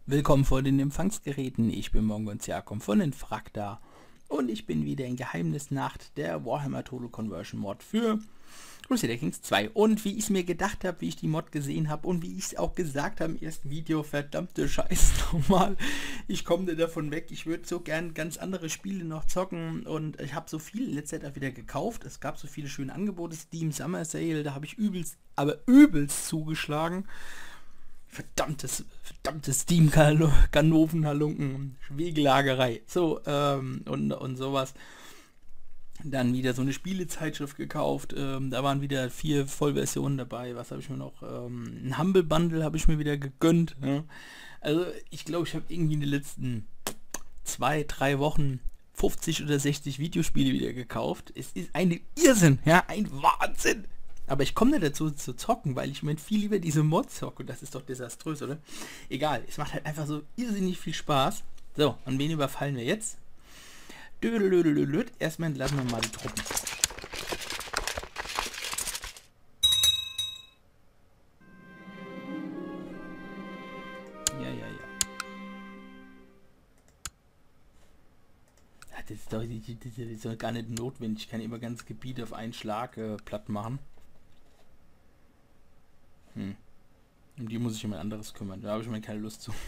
Willkommen vor den Empfangsgeräten, ich bin Mongonz Jakob von Infracta und ich bin wieder in Geheimnisnacht der Warhammer Total Conversion Mod für Crusader Kings 2. Und wie ich es mir gedacht habe, wie ich die Mod gesehen habe und wie ich es auch gesagt habe im ersten Video, verdammte Scheiße nochmal, ich komme nicht davon weg, ich würde so gern ganz andere Spiele noch zocken und ich habe so viel in letzter Zeit auch wieder gekauft, es gab so viele schöne Angebote, Steam Summer Sale, da habe ich übelst, aber übelst zugeschlagen. Verdammtes Steam-Ganoven-Halunken, Wegelagerei. So, und sowas. Dann wieder so eine Spielezeitschrift gekauft. Da waren wieder 4 Vollversionen dabei. Was habe ich mir noch? Ein Humble Bundle habe ich mir wieder gegönnt. Ja. Also ich glaube, ich habe irgendwie in den letzten 2, 3 Wochen 50 oder 60 Videospiele wieder gekauft. Es ist ein Irrsinn, ja, ein Wahnsinn. Aber ich komme nicht dazu zu zocken, weil ich mir viel lieber diese Mod zocke. Und das ist doch desaströs, oder? Egal, es macht halt einfach so irrsinnig viel Spaß. So, an wen überfallen wir jetzt? Erstmal entlassen wir mal die Truppen. Ja. Das ist doch gar nicht notwendig. Ich kann immer ganz Gebiet auf einen Schlag platt machen. Um die muss ich jemand anderes kümmern. Da habe ich mir keine Lust zu.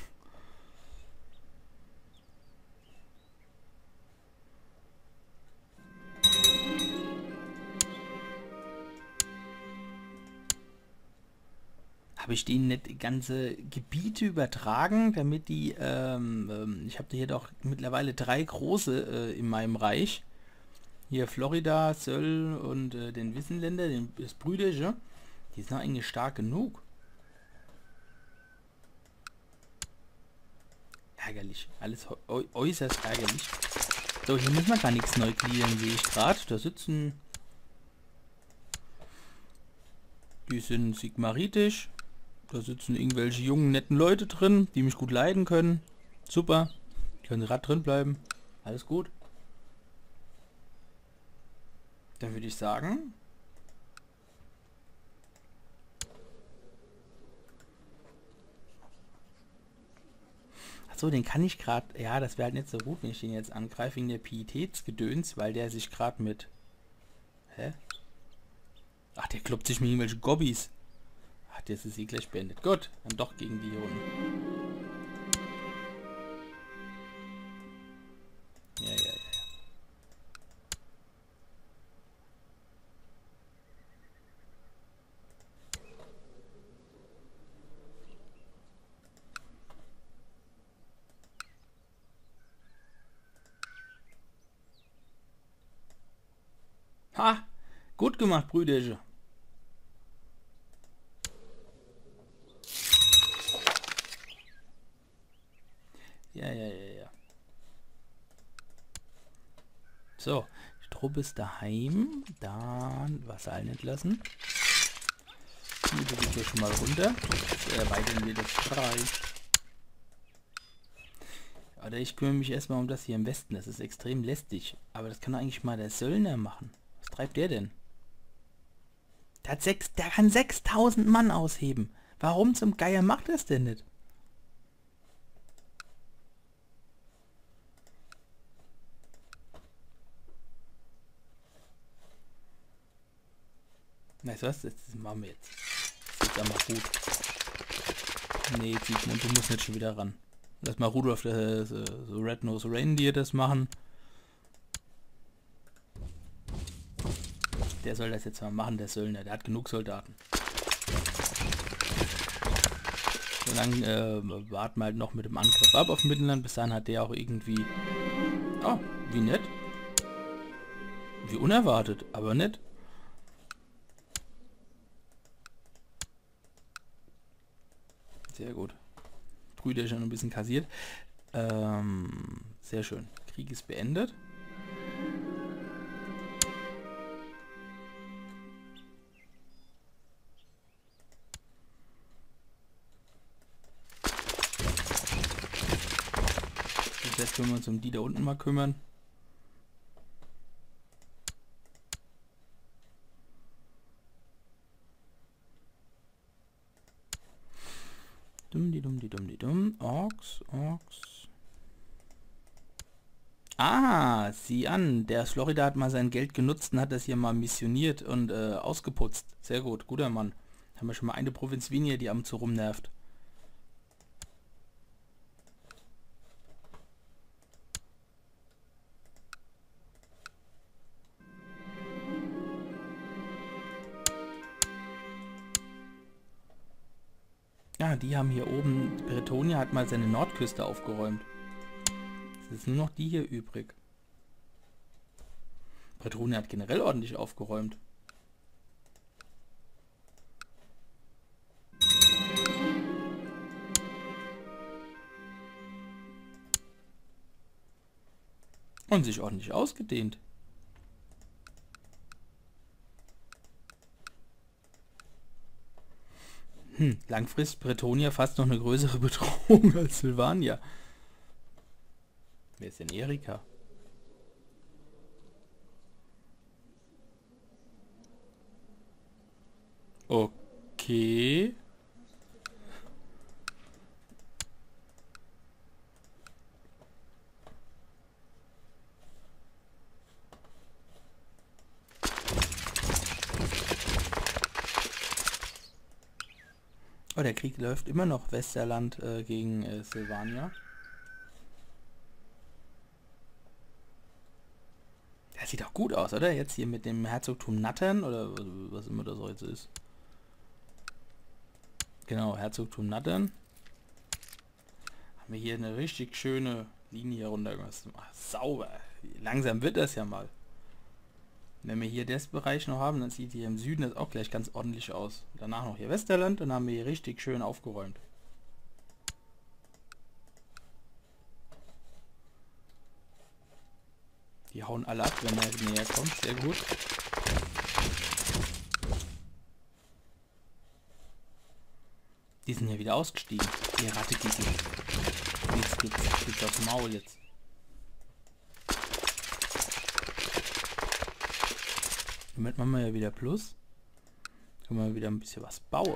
Habe ich denen nicht ganze Gebiete übertragen, damit die, ich habe hier doch mittlerweile 3 große in meinem Reich. Hier Florida, Söll und den Wissenländer, das Brüderische. Die sind eigentlich stark genug. Ärgerlich. Alles äußerst ärgerlich. So, hier müssen wir gar nichts neu gliedern, sehe ich gerade. Da sitzen... Die sind sigmaritisch. Da sitzen irgendwelche jungen, netten Leute drin, die mich gut leiden können. Super. Können gerade drin bleiben. Alles gut. Dann würde ich sagen... So, den kann ich gerade... Ja, das wäre halt nicht so gut, wenn ich den jetzt angreife wegen der Pietätsgedöns, weil der sich gerade mit... Hä? Ach, der kloppt sich mit irgendwelchen Gobbys. Ach, das ist eh gleich beendet. Gut, dann doch gegen die hier unten. Ja. Ha! Gut gemacht, Brüderchen. Ja. So, die Truppe ist daheim. Dann Vasallen entlassen. Die bewegt wir schon mal runter. Erweitern wir das frei. Oder ich kümmere mich erstmal um das hier im Westen. Das ist extrem lästig. Aber das kann eigentlich mal der Söldner machen. Was treibt der denn? Der kann 6000 Mann ausheben. Warum zum Geier macht er es denn nicht? Weißt du was? Das machen wir jetzt. Das ist aber gut. Nee, Siegmund, du musst nicht schon wieder ran. Lass mal Rudolf, so Red-Nose Reindeer das machen. Der soll das jetzt mal machen, der Söldner. Der hat genug Soldaten. So lange warten wir halt noch mit dem Angriff ab auf Mittelland. Bis dahin hat der auch irgendwie... Oh, wie nett. Wie unerwartet, aber nett. Sehr gut. Brüder schon ein bisschen kassiert. Sehr schön. Krieg ist beendet. Jetzt können wir uns um die da unten mal kümmern. Dumm. Oh, Orks. Ah, sieh an, der aus Florida hat mal sein Geld genutzt und hat das hier mal missioniert und ausgeputzt. Sehr gut, guter Mann. Haben wir schon mal eine Provinz weniger, die ab und zu rumnervt. Ja, die haben hier oben, Bretonia hat mal seine Nordküste aufgeräumt. Es ist nur noch die hier übrig. Bretonia hat generell ordentlich aufgeräumt. Und sich ordentlich ausgedehnt. Langfristig Bretonia fast noch eine größere Bedrohung als Sylvania. Wer ist denn Erika? Okay. Oh, der Krieg läuft immer noch Westerland gegen Sylvania. Das sieht doch gut aus, oder? Jetzt hier mit dem Herzogtum Nattern, oder was immer das heute ist. Genau, Herzogtum Nattern. Haben wir hier eine richtig schöne Linie runtergelassen. Ach, sauber. Langsam wird das ja mal. Wenn wir hier das Bereich noch haben, dann sieht hier im Süden das auch gleich ganz ordentlich aus. Danach noch hier Westerland, dann haben wir hier richtig schön aufgeräumt. Die hauen alle ab, wenn er näher kommt. Sehr gut. Die sind ja wieder ausgestiegen. Die Rattegickel. Nichts gibt's aufs Maul jetzt. Damit machen wir ja wieder Plus. Können wir wieder ein bisschen was bauen.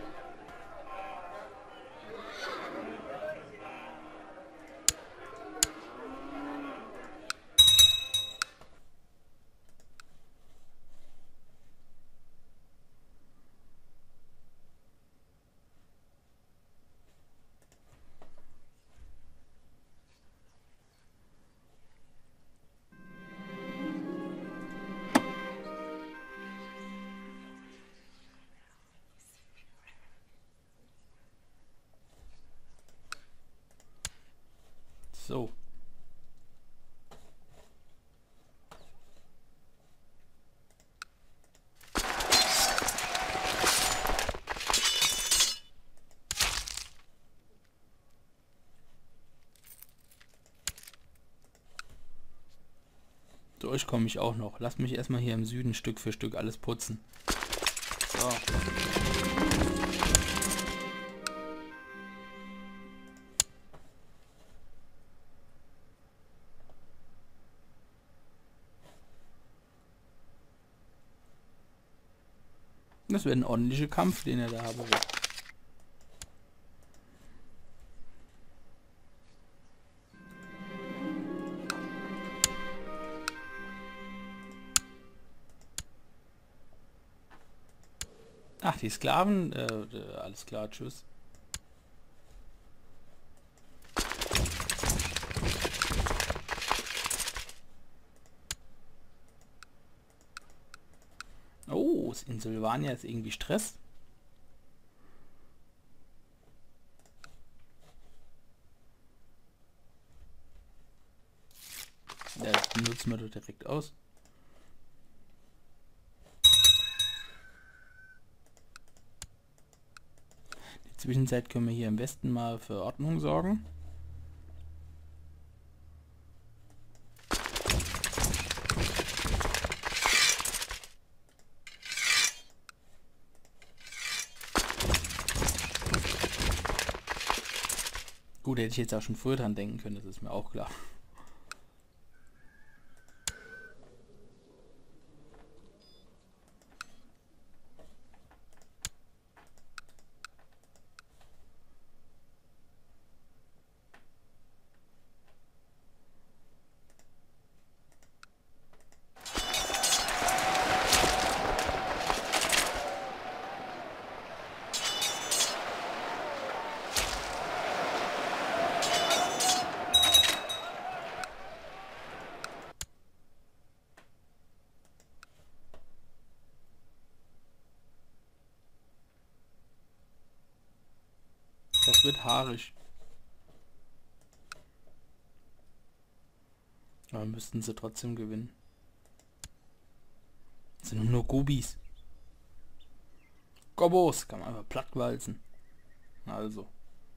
So. Durch komme ich auch noch. Lass mich erstmal hier im Süden Stück für Stück alles putzen. So. Das wird ein ordentlicher Kampf, den er da haben wird. Ach, die Sklaven, alles klar, tschüss. Oh, in Sylvania ist irgendwie Stress. Ja, das nutzen wir doch direkt aus. In der Zwischenzeit können wir hier im Westen mal für Ordnung sorgen. Gut, hätte ich jetzt auch schon früher dran denken können, das ist mir auch klar. haarig. Aber müssten sie trotzdem gewinnen. Das sind nur Gubis. Gobos, kann man einfach plattwalzen. Also.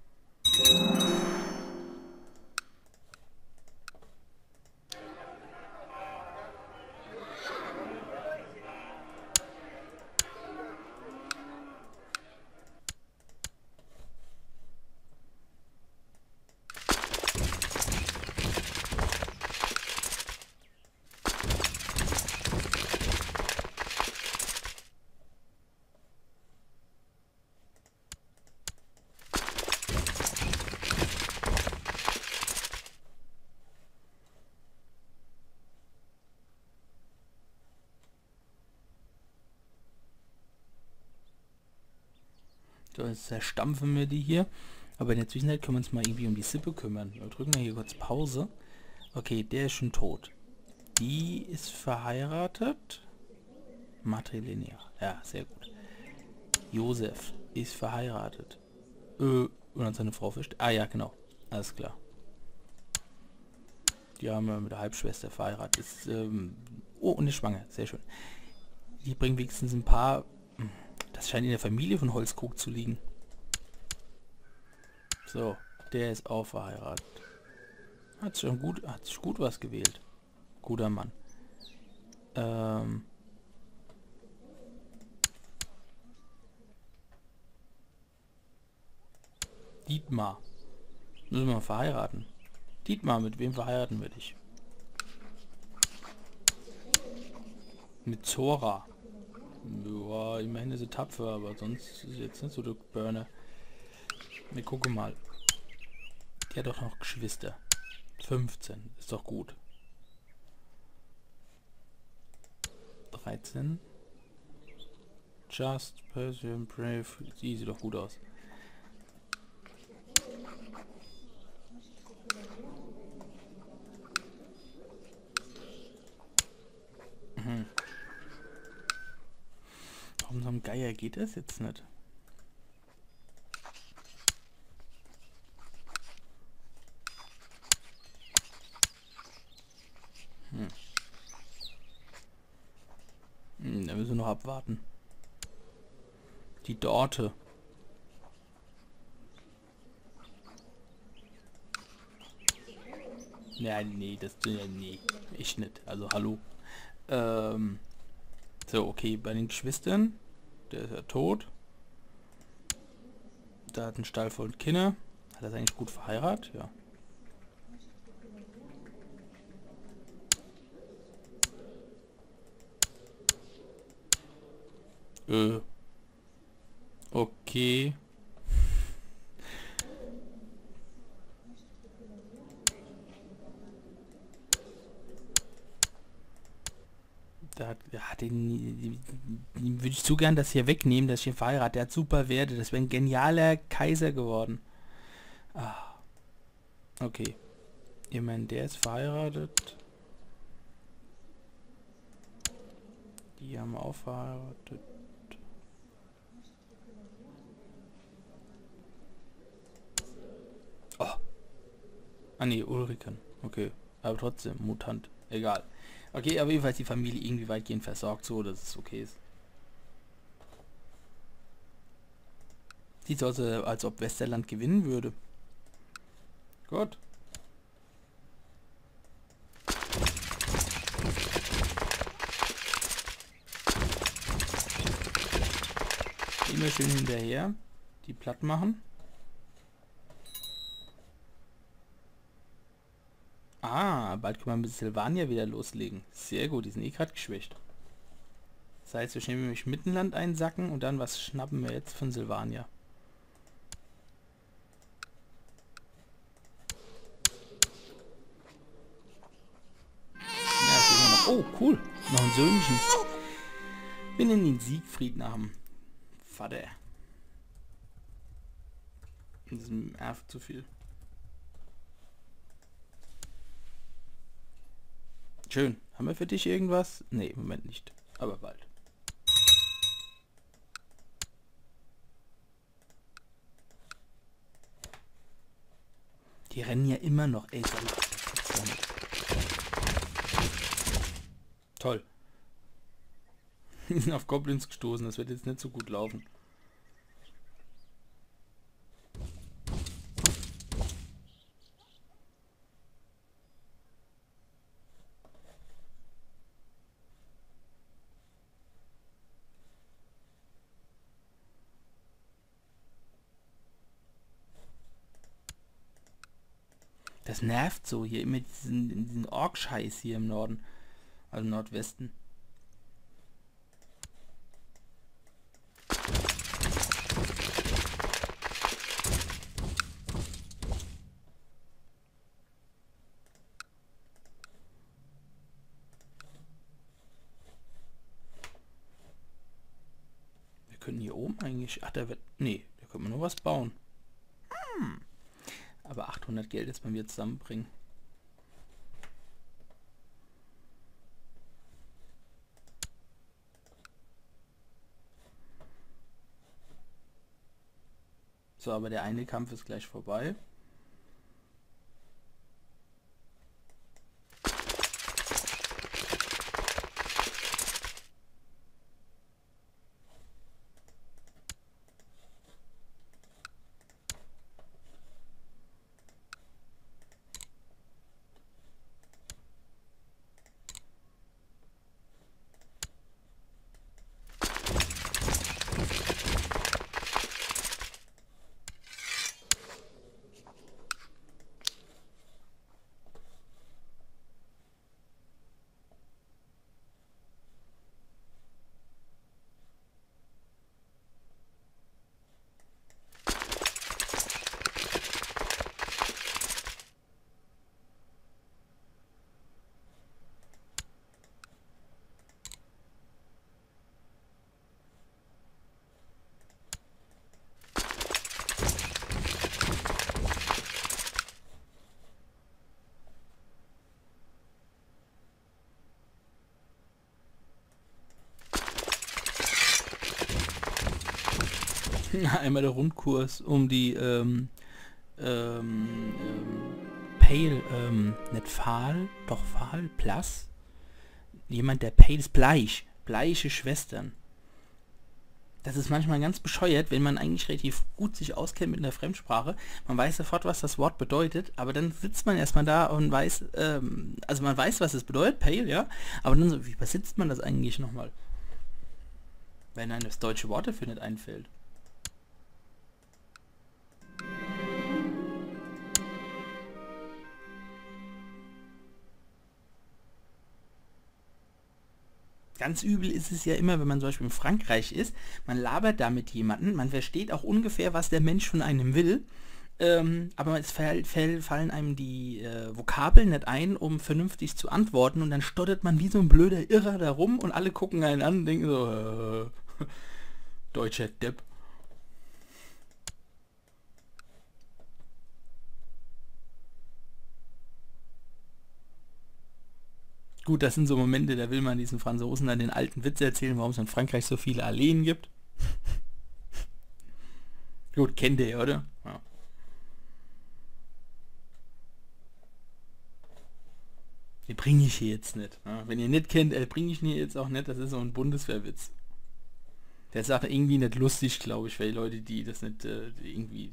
So, jetzt zerstampfen wir die hier. Aber in der Zwischenzeit können wir uns mal irgendwie um die Sippe kümmern. Wir drücken mal hier kurz Pause. Okay, der ist schon tot. Die ist verheiratet. Matrilinear. Ja, sehr gut. Josef ist verheiratet. Und hat seine Frau fischt. Ah ja, genau. Alles klar. Die haben wir mit der Halbschwester verheiratet. Ist, oh, und ist schwanger. Sehr schön. Die bringen wenigstens ein paar... Das scheint in der Familie von Holzkrug zu liegen. So, der ist auch verheiratet. Hat sich gut was gewählt. Guter Mann. Dietmar. Müssen wir mal verheiraten. Dietmar, mit wem verheiraten wir dich? Mit Zora. Ja, immerhin ist sie tapfer, aber sonst ist sie jetzt nicht so der Burner. Wir gucken mal. Die hat doch noch Geschwister. 15, ist doch gut. 13. Just, Persian, Brave. Die sieht doch gut aus. Warum so ein Geier geht das jetzt nicht? Da müssen wir noch abwarten. Die Dorte. Ja, nee, das nee, ich nicht. Also hallo. So, okay, bei den Geschwistern, der ist ja tot. Da hat ein Stall voll Kinder. Hat er eigentlich gut verheiratet? Ja. Okay. Den würde ich so gern das hier wegnehmen, dass ich hier verheiratet. Der hat super Werte. Das wäre ein genialer Kaiser geworden. Ah. Okay. Ich meine, der ist verheiratet. Die haben wir auch verheiratet. Oh. Ah ne, Ulriken. Okay. Aber trotzdem, Mutant. Egal. Okay, aber jedenfalls die Familie irgendwie weitgehend versorgt, so dass es okay ist. Sieht so aus, als ob Westerland gewinnen würde. Gut. Immer schön hinterher. Die platt machen. Ah, bald können wir mit Silvania wieder loslegen. Sehr gut, die sind eh gerade geschwächt. Das heißt, wir schnell nämlich Mittenland einsacken und dann was schnappen wir jetzt von Silvania. Ja, noch. Oh, cool. Noch ein Söhnchen. Wir nennen ihn Siegfried nach dem Vater. Das ist ein Erf zu viel. Schön. Haben wir für dich irgendwas? Nee, im Moment nicht. Aber bald. Die rennen ja immer noch. Ey, sag mal, das gibt's doch nicht. Toll. Die sind auf Goblins gestoßen. Das wird jetzt nicht so gut laufen. Das nervt so hier immer diesen Ork-Scheiß hier im Norden. Also im Nordwesten. Wir können hier oben eigentlich... Ach, da wird... Nee, da können wir nur was bauen. Aber 800 Geld jetzt bei mir zusammenbringen. So, aber der eine Kampf ist gleich vorbei. Einmal der Rundkurs um die Pale, nicht Fahl, doch Fahl, Plus. Jemand, der Pale ist bleich. Bleiche Schwestern. Das ist manchmal ganz bescheuert, wenn man eigentlich relativ gut sich auskennt mit einer Fremdsprache. Man weiß sofort, was das Wort bedeutet, aber dann sitzt man erstmal da und weiß, also man weiß, was es bedeutet, Pale, ja, aber dann so, wie übersetzt man das eigentlich nochmal? Wenn einem das deutsche Wort dafür nicht einfällt. Ganz übel ist es ja immer, wenn man zum Beispiel in Frankreich ist, man labert da mit jemandem, man versteht auch ungefähr, was der Mensch von einem will, aber es fallen einem die Vokabeln nicht ein, um vernünftig zu antworten, und dann stottert man wie so ein blöder Irrer da rum und alle gucken einen an und denken so, deutscher Depp. Gut, das sind so Momente, da will man diesen Franzosen dann den alten Witz erzählen, warum es in Frankreich so viele Alleen gibt. Gut, kennt ihr, oder? Ja. Den bringe ich hier jetzt nicht. Ja. Wenn ihr nicht kennt, bringe ich ihn jetzt auch nicht. Das ist so ein Bundeswehrwitz. Der ist auch irgendwie nicht lustig, glaube ich, für die Leute, die das nicht irgendwie...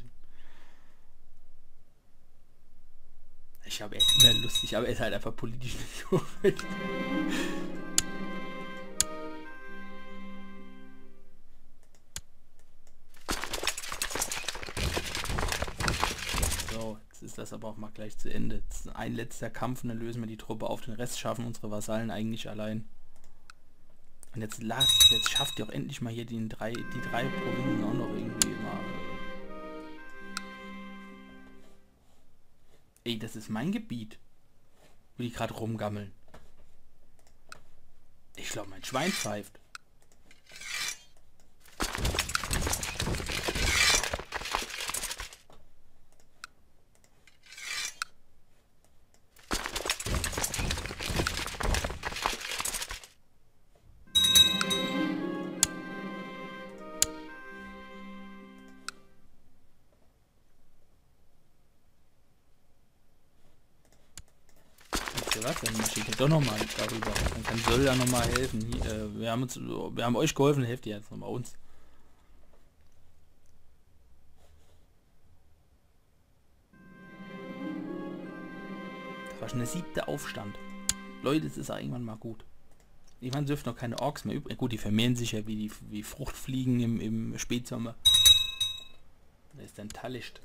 Ich glaube, er ist immer lustig, aber er ist halt einfach politisch nicht korrekt. So, jetzt ist das aber auch mal gleich zu Ende. Jetzt ein letzter Kampf und dann lösen wir die Truppe auf. Den Rest schaffen unsere Vasallen eigentlich allein. Und jetzt schafft ihr auch endlich mal hier die drei Provinzen auch noch irgendwie mal. Ey, das ist mein Gebiet. Wo die gerade rumgammeln. Ich glaube, mein Schwein pfeift. Ja, was? Dann schickt ihr doch nochmal darüber. Dann kann Söll da nochmal helfen. Wir haben euch geholfen, helft ihr jetzt nochmal uns. Das war schon der 7. Aufstand. Leute, es ist auch irgendwann mal gut. Irgendwann dürfen noch keine Orks mehr übrig. Gut, die vermehren sich ja wie Fruchtfliegen im Spätsommer. Da ist dann Tallicht.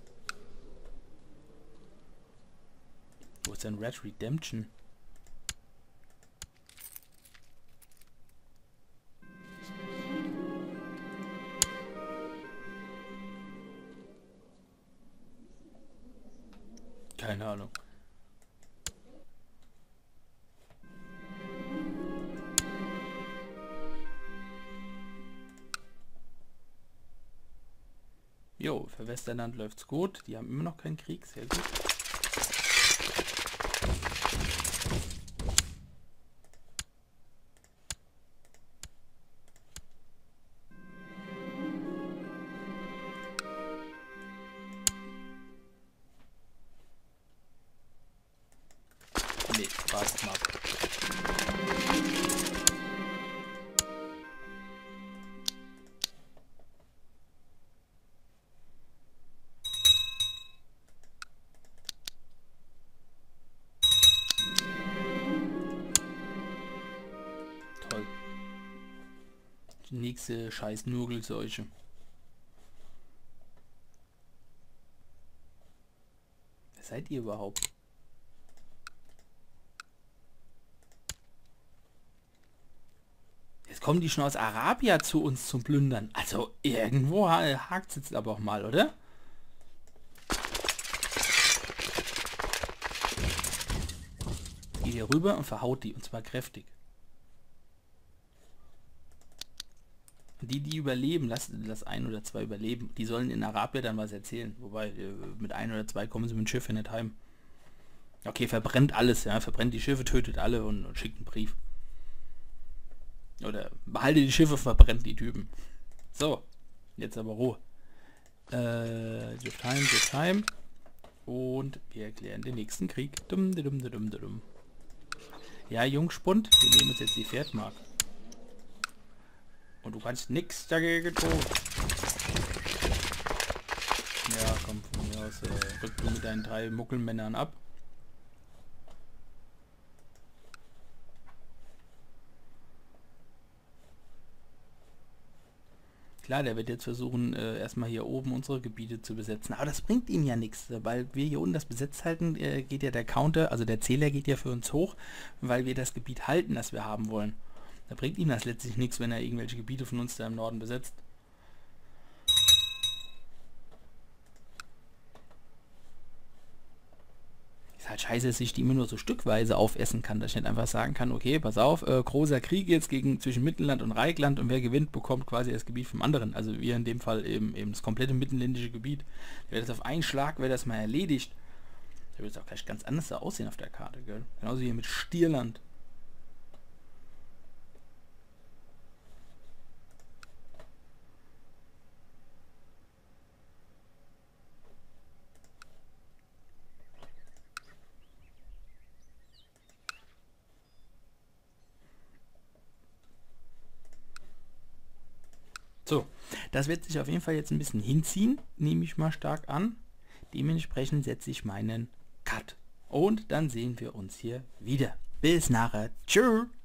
Wo ist denn Red Redemption? Keine Ahnung. Jo, für Westerland läuft's gut. Die haben immer noch keinen Krieg. Sehr gut. Nee, warte mal. Toll. Die nächste scheiß Nurgelseuche. Wer seid ihr überhaupt? Jetzt kommen die schon aus Arabia zu uns zum Plündern. Also irgendwo hakt es jetzt aber auch mal, oder? Geht hier rüber und verhaut die, und zwar kräftig. Und die überleben, lass 1 oder 2 überleben. Die sollen in Arabia dann was erzählen. Wobei, mit 1 oder 2 kommen sie mit dem Schiff ja nicht heim. Okay, verbrennt alles, ja. Verbrennt die Schiffe, tötet alle und schickt einen Brief. Oder behalte die Schiffe, verbrennt die Typen. So, jetzt aber Ruhe. Just time. Und wir erklären den nächsten Krieg. Ja, Jungspund, wir nehmen uns jetzt die Pferdmark. Und du kannst nichts dagegen tun. Ja, komm von mir aus, rück du mit deinen 3 Muckelmännern ab. Klar, der wird jetzt versuchen, erstmal hier oben unsere Gebiete zu besetzen. Aber das bringt ihm ja nichts, weil wir hier unten das besetzt halten, geht ja der Counter, also der Zähler geht ja für uns hoch, weil wir das Gebiet halten, das wir haben wollen. Da bringt ihm das letztlich nichts, wenn er irgendwelche Gebiete von uns da im Norden besetzt. Ist halt scheiße, dass ich die immer nur so stückweise aufessen kann, dass ich nicht einfach sagen kann, okay, pass auf, großer Krieg jetzt zwischen Mittelland und Reichland und wer gewinnt, bekommt quasi das Gebiet vom anderen. Also wir in dem Fall eben das komplette mittelländische Gebiet. Wäre das auf einen Schlag, wäre das mal erledigt. Da würde es auch gleich ganz anders aussehen auf der Karte, gell? Genauso hier mit Stierland. So, das wird sich auf jeden Fall jetzt ein bisschen hinziehen, nehme ich mal stark an. Dementsprechend setze ich meinen Cut. Und dann sehen wir uns hier wieder. Bis nachher. Tschüss.